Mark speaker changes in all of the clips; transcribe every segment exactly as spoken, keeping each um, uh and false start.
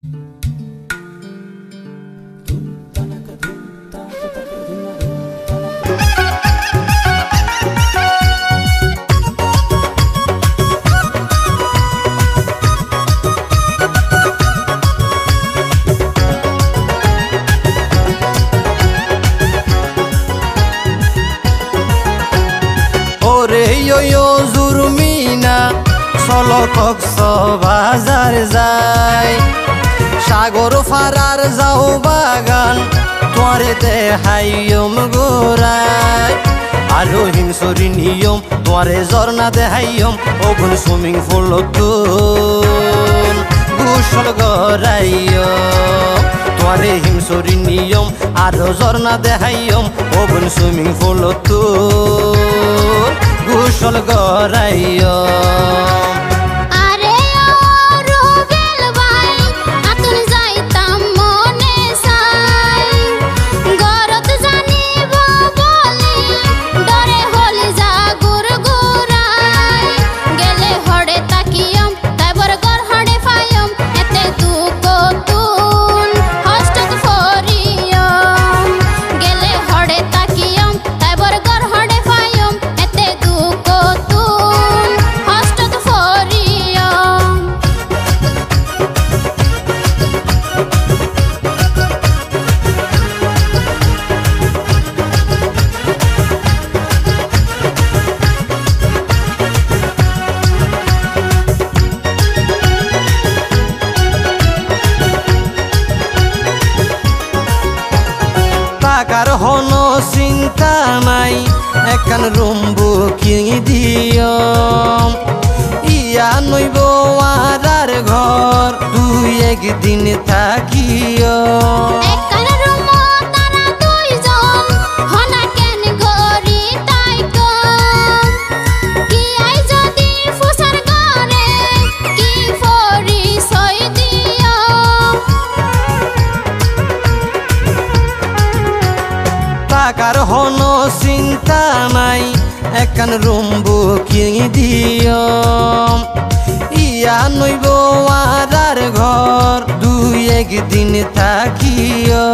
Speaker 1: Yo yo Zurmina solo Cox's Bazar যাই সাগর ফারার যাও বাগান তোরে দেখাইম গোরাই আলো হিমসরি নিয়ম তোরে ঝর্ণা দেখাইম ওগুন সুইমিং পুল তুন গোসল গরাইম তোরে হিমসরি নিয়ম আলো ঝর্ণা দেখাইম ওগুন সুইমিং পুল তুন গোসল গরাইম টাকার হনো চিন্তা নাই একান রুম বুকিং দিও ইয়া নইব আর ঘর দুই একদিন থাকিও টাকার হনো চিন্তা নাই একান রুম বুকিং দিও ইয়া নইব আর ঘর দুই একদিন থাকিও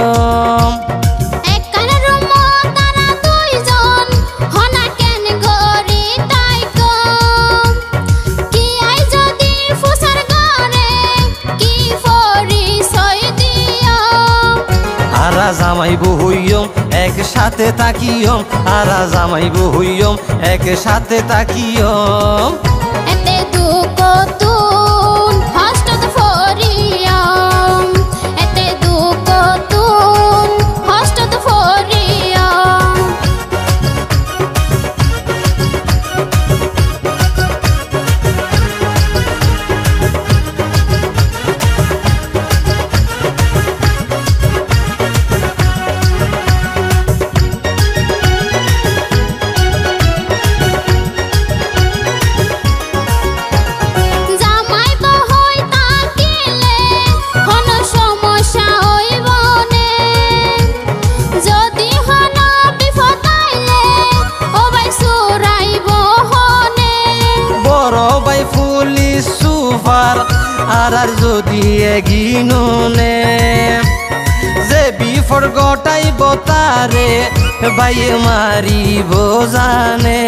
Speaker 1: জামাই বহইম একসাথে তাকিয়ম আরা জামাই বহইম একসাথে তাকিয়ম
Speaker 2: এতে দুঃখ তুন হস্টত ফরিয়ম এতে দুঃখ তুন হস্টত ফরিয়ম
Speaker 1: আর আর যদি এগিননে যে বিফর গটাই বতারে বাইয়ে মারিব জানে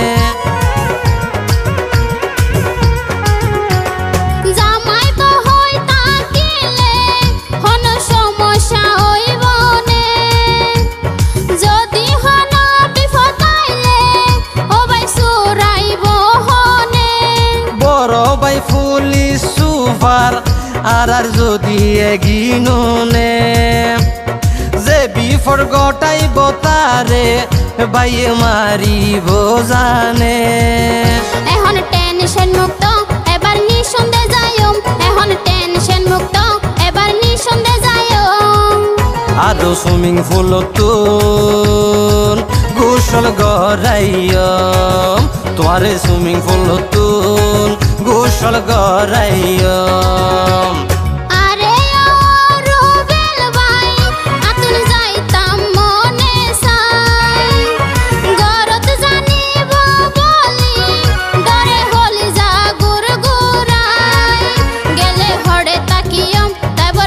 Speaker 2: জামাই তো হই তাকিলে হন সমস্যা হইবনে যদি হন বিপদ আইলে ও ভাই সুরাইব হনে
Speaker 1: বড় ভাই পুলিশ সুপার আর আর যদি এগিননে যে বিফর গটাই বতারে বাইয়ে মারিব জানে
Speaker 2: এখন টেনশন মুক্ত এবার নিঃসন্দেহে যাইম এখন টেনশন মুক্ত এবার নিঃসন্দেহে যাইম
Speaker 1: আরো সুইমিং পুল তুন গোসল গরাইম তোরে সুইমিং পুল তুন গোসল গরাইম
Speaker 2: গেলে হড়ে তাকিয়ম তাই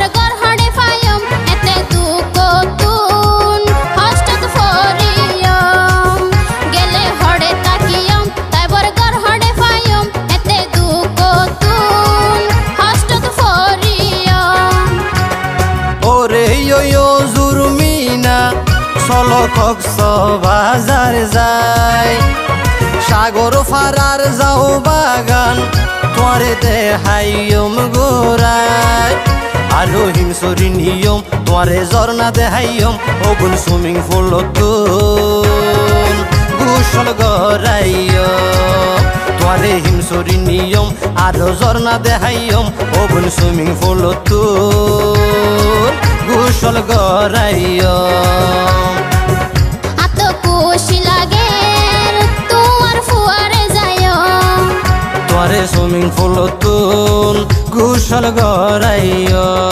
Speaker 1: কক্স বাজার যায় সাগর ফারার যাও বাগান তোরে দেহাইম গোরায় আরো হিমসরি নিয়ম তোরে ঝর্ণা দেহাইম ওগুন সুইমিং পুল তুন গোসল গরাইম তোরে হিমসরি নিয়ম আরো ঝর্ণা দেহাইম ওগুন সুইমিং পুল তুন গোসল গরাইম
Speaker 2: আত খুশি লাগে তোমার ফুয়ারে যায়
Speaker 1: তোরে সুইমিং পুল তুন গোসল গরাইম